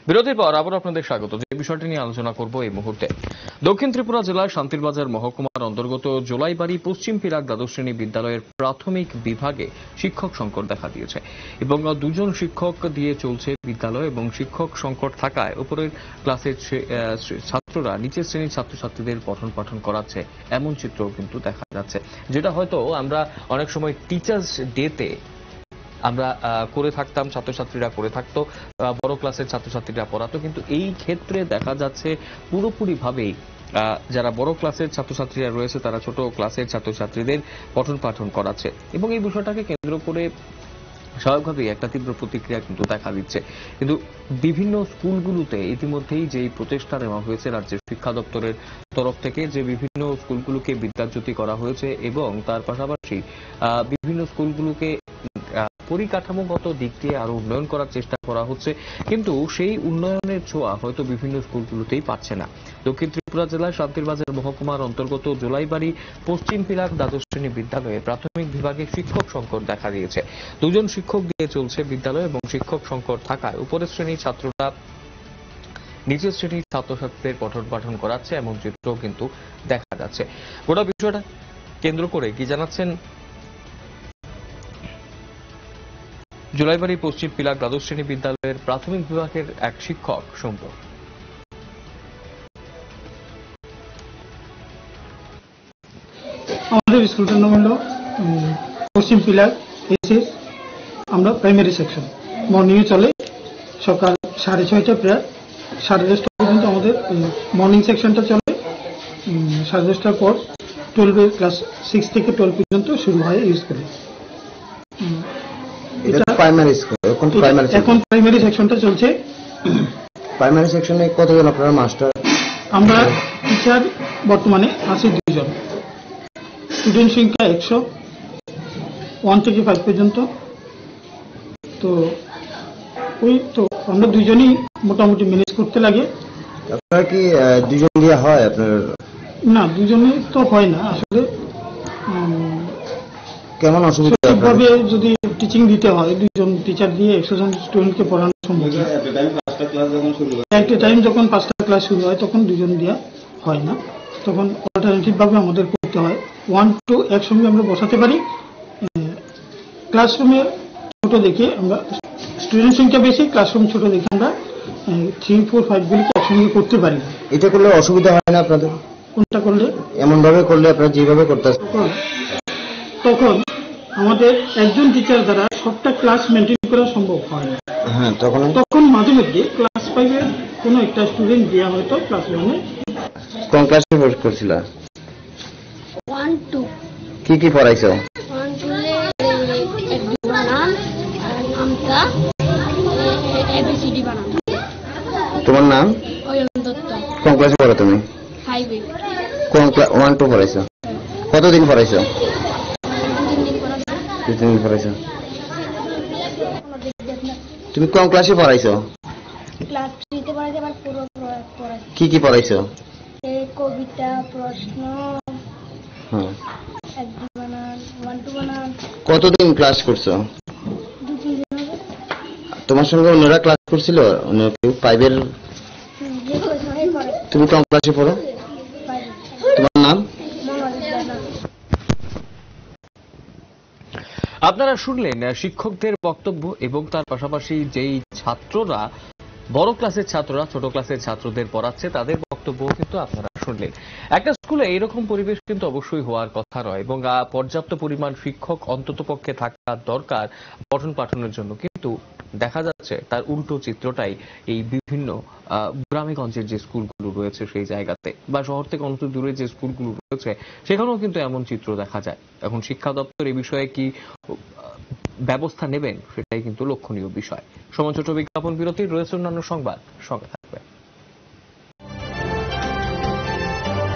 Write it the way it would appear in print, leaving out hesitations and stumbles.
বিরতির পর আবার আপনাদের স্বাগত। যে বিষয়টি নিয়ে আলোচনা করব এই মুহূর্তে, দক্ষিণ ত্রিপুরা জেলার শান্তিরবাজার মহকুমার অন্তর্গত জোলাইবাড়ি পশ্চিম পিরাক দ্বাদশ শ্রেণী বিদ্যালয়ের প্রাথমিক বিভাগে শিক্ষক সংকট দেখা দিয়েছে এবং দুজন শিক্ষক দিয়ে চলছে বিদ্যালয় এবং শিক্ষক সংকট থাকায় উপরের ক্লাসের ছাত্ররা নিচের শ্রেণীর ছাত্রছাত্রীদের পঠন পাঠন করাচ্ছে, এমন চিত্র কিন্তু দেখা যাচ্ছে, যেটা হয়তো আমরা অনেক সময় টিচার্স ডেতে আমরা করে থাকতাম, ছাত্রছাত্রীরা করে থাকতো, বড় ক্লাসের ছাত্রছাত্রীরা পড়াতো, কিন্তু এই ক্ষেত্রে দেখা যাচ্ছে পুরোপুরিভাবেই যারা বড় ক্লাসের ছাত্রছাত্রীরা রয়েছে তারা ছোট ক্লাসের ছাত্রছাত্রীদের পঠন পাঠন করাচ্ছে এবং এই বিষয়টাকে কেন্দ্র করে স্বাভাবিকভাবেই একটা তীব্র প্রতিক্রিয়া কিন্তু দেখা দিচ্ছে। কিন্তু বিভিন্ন স্কুলগুলোতে ইতিমধ্যেই যে প্রচেষ্টা নেওয়া হয়েছে রাজ্যের শিক্ষা দপ্তরের তরফ থেকে, যে বিভিন্ন স্কুলগুলোকে বিদ্যাজ্যোতি করা হয়েছে এবং তার পাশাপাশি বিভিন্ন স্কুলগুলোকে পরিকাঠামোগত দিক দিয়ে আরো উন্নয়ন করার চেষ্টা করা হচ্ছে, কিন্তু সেই উন্নয়নের ছোঁয়া হয়তো বিভিন্ন স্কুলগুলোতেই পাচ্ছে না। দক্ষিণ ত্রিপুরা জেলার শান্তিরবাজার মহকুমার অন্তর্গত জোলাইবাড়ি পশ্চিম পিরাক দ্বাদশ শ্রেণী বিদ্যালয়ে প্রাথমিক বিভাগে শিক্ষক সংকট দেখা দিয়েছে। দুজন শিক্ষক দিয়ে চলছে বিদ্যালয় এবং শিক্ষক সংকট থাকায় উপরের শ্রেণীর ছাত্ররা নিচের শ্রেণীর ছাত্রছাত্রীদের পঠন পাঠন করাচ্ছে, এমন চিত্র কিন্তু দেখা যাচ্ছে। গোটা বিষয়টা কেন্দ্র করে কি জানাচ্ছেন জোলাইবাড়ি পশ্চিম পিরাক দ্বাদশ শ্রেণী বিদ্যালয়ের প্রাথমিক বিভাগের এক শিক্ষক শুনব। আমাদের স্কুলটার নাম হলো পশ্চিম পিলার এসএস। আমরা প্রাইমারি সেকশন, মর্নিংয়ে চলে সকাল 6:30 প্রায় 10:30 পর্যন্ত আমাদের মর্নিং সেকশনটা চলে। 10:30টার পর 12 ক্লাস 6 থেকে 12 পর্যন্ত শুরু হয় এই স্কুলে। এখন প্রাইমারি সেকশনটা চলছে। প্রাইমারি সেকশনে কতজন আপনারা মাস্টার? আমরা টিচার বর্তমানে আছি 2 জন, স্টুডেন্ট সংখ্যা 100, 1 থেকে 5 পর্যন্ত। তো ওই তো আমরা 2 জনই মোটামুটি ম্যানেজ করতে লাগে। আপনারা কি 2 জন দিয়ে হয় আপনার? না, 2 জনে তো হয় না আসলে। কেমন অসুবিধা? ঠিকভাবে যদি টিচিং দিতে হয় 2 জন টিচার দিয়ে 100 জন স্টুডেন্টকে পড়ানো সম্ভব না। একটা টাইম যখন 5টা ক্লাস শুরু হয় তখন 2 জন দেওয়া হয় না, তখন অল্টারনেটিভ ভাবে আমাদের করতে হয়। 1-2 একসঙ্গে আমরা বসাতে পারি। ক্লাসরুমে ছোট দেখে আমরা, স্টুডেন্ট সংখ্যা বেশি, ক্লাসরুম ছোট দেখে আমরা 3, 4, 5 গুলিকে একসঙ্গে করতে পারি। এটা করলে অসুবিধা হয় না আপনাদের? কোনটা করলে? এমন ভাবে করলে আপনারা যেভাবে করতেছেন তখন আমাদের একজন টিচার দ্বারা সবটা ক্লাস মেনটেন করা সম্ভব হয় না। হ্যাঁ, তখন মাঝে মধ্যে ক্লাস 5-এর কোনো একটা স্টুডেন্ট দেওয়া হয়তো ক্লাস 1-এ। কোন ক্লাসে ভর্তি করছিল? 1, 2 কি কি পড়াইছো? 1, 2 বানান, আমকা, ABCD বানান। তোমার নাম? অয়ন দত্ত। কোন ক্লাসে পড়ো তুমি? 5-এ। কোন 1, 2 পড়াইছো? কতদিন পড়াইছো? 2 দিন পড়াইছো। তুমি কোন ক্লাসে পড়াইছো? ক্লাস 3-তে পড়াইতে, আবার পুরো পড়াইছি। কি কি পড়াইছো? কবিতা, প্রশ্ন, হ্যাঁ, একটি বানান, 1, 2 বানান। কতদিন ক্লাস করছো? 2-3 দিন হবে। তোমার সঙ্গে অন্যরা ক্লাস করছিল? অন্য কেউ 5-এর? যে কোথায় করে। তুমি কোন ক্লাসে পড়ো? 5-এ। তোমার নাম? আপনারা শুনলেন শিক্ষকদের বক্তব্য এবং তার পাশাপাশি যেই ছাত্ররা বড় ক্লাসের ছাত্ররা ছোট ক্লাসের ছাত্রদের পড়াচ্ছে তাদের বক্তব্য কিন্তু আপনারা শুনলেন। একটা স্কুলে এইরকম পরিবেশ কিন্তু অবশ্যই হওয়ার কথা নয় এবং পর্যাপ্ত পরিমাণ শিক্ষক অন্ততপক্ষে থাকা দরকার পঠন পাঠনের জন্য, কিন্তু দেখা যাচ্ছে তার উল্টো চিত্রটাই এই বিভিন্ন গ্রামেগঞ্জের যে স্কুলগুলো রয়েছে সেই জায়গাতে, বা শহর থেকে অনেক দূরে যে স্কুলগুলো রয়েছে সেখানেও কিন্তু এমন চিত্র দেখা যায়। এখন শিক্ষা দপ্তর এই বিষয়ে কি ব্যবস্থা নেবেন সেটাই কিন্তু লক্ষণীয় বিষয়। সময় ছোট বিজ্ঞাপন বিরতি, রয়েছে অন্যান্য সংবাদ।